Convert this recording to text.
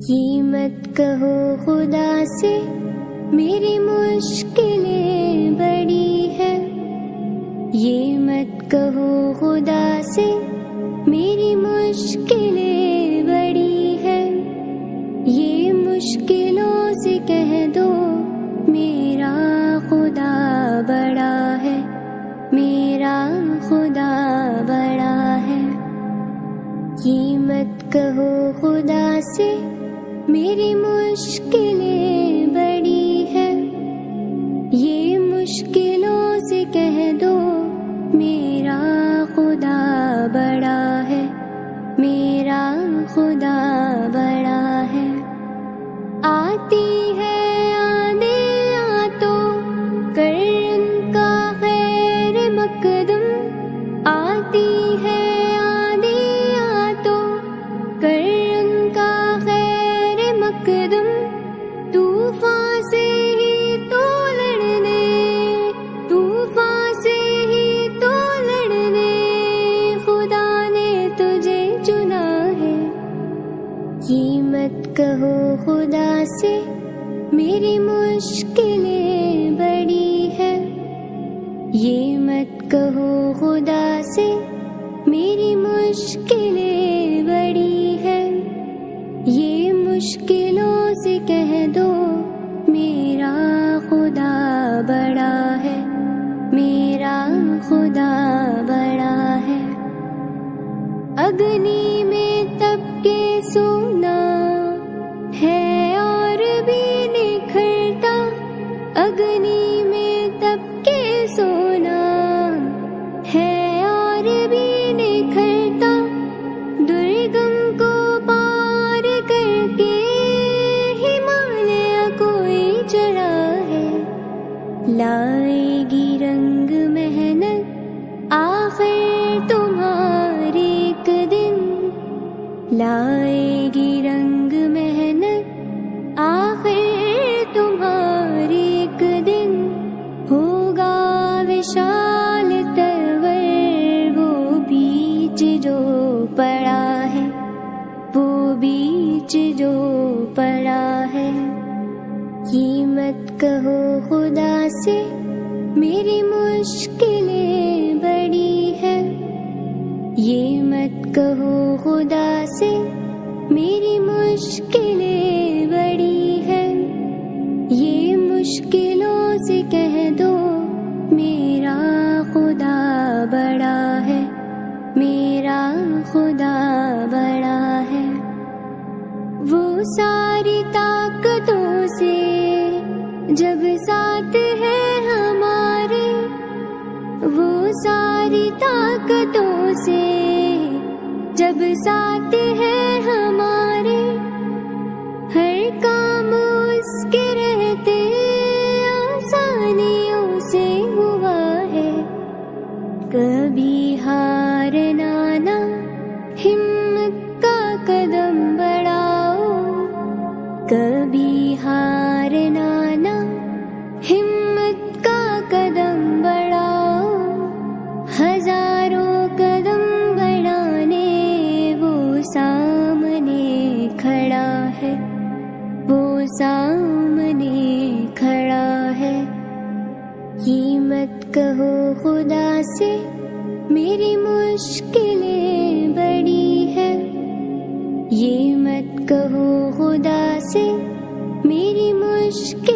یہ مت کہو خدا سے میری مشکلیں بڑی ہے، یہ مت کہو خدا سے میری مشکلیں بڑی ہے، یہ مشکلوں سے کہہ دو میرا خدا بڑا ہے، میرا خدا بڑا ہے۔ یہ مت کہو خدا سے میری مشکلیں بڑی ہے، یہ مشکلوں سے کہہ دو میرا خدا بڑا ہے، میرا خدا بڑا ہے۔ آتی ہے آنے تو کر ان کا خیر مقدم، آتی ہے آنے تو کر ان کا خیر مقدم، طوفان سے ہی تو لڑنے، طوفان سے ہی تو لڑنے خدا نے تجھے چنا ہے۔ یہ مت کہو خدا سے میری مشکلیں بڑی ہے، یہ مت کہو خدا سے میری مشکلیں بڑی ہے، یہ مشکلوں سے کہہ دو میرا خدا بڑا ہے، میرا خدا بڑا ہے۔ اگنی میں تپ کے سونا ہے اور بھی نکھرتا، اگنی میں تپ کے سونا ہے اور بھی نکھرتا، درگم کو پار کر کے ہمالیہ کوئی چڑھا ہے، لائے گی رنگ محنت آخر تمہاری ایک دن، لائے گی رنگ محنت آخر تمہاری ایک دن، ہوگا وشال ترور وہ بیچ جو پڑا ہے، وہ بیچ جو پڑا ہے۔ یہ مت کہو خدا سے میری مشکلیں بڑی ہے، یہ مت کہو خدا سے میری مشکلیں بڑی ہے، یہ مشکلوں سے کہہ دو میرا خدا بڑا ہے، میرا خدا بڑا ہے۔ وہ ساری طاقتوں سے جب ساتھ ہے ہمارے، وہ ساری طاقتوں سے جب ساتھ ہے ہمارے، ہر کام اس کے رہتے آسانیوں سے ہوا ہے، کبھی ہارنا نہ، ہمت کا قدم بڑھاؤ، کبھی ہارنا نہ، ہمت کا قدم بڑھاؤ، ہزاروں قدم بڑھانے وہ سامنے کھڑا ہے، وہ سامنے کھڑا ہے۔ یہ مت کہو خدا سے میری مشکلیں بڑی ہے، یہ مت کہو خدا سے میری مشکلیں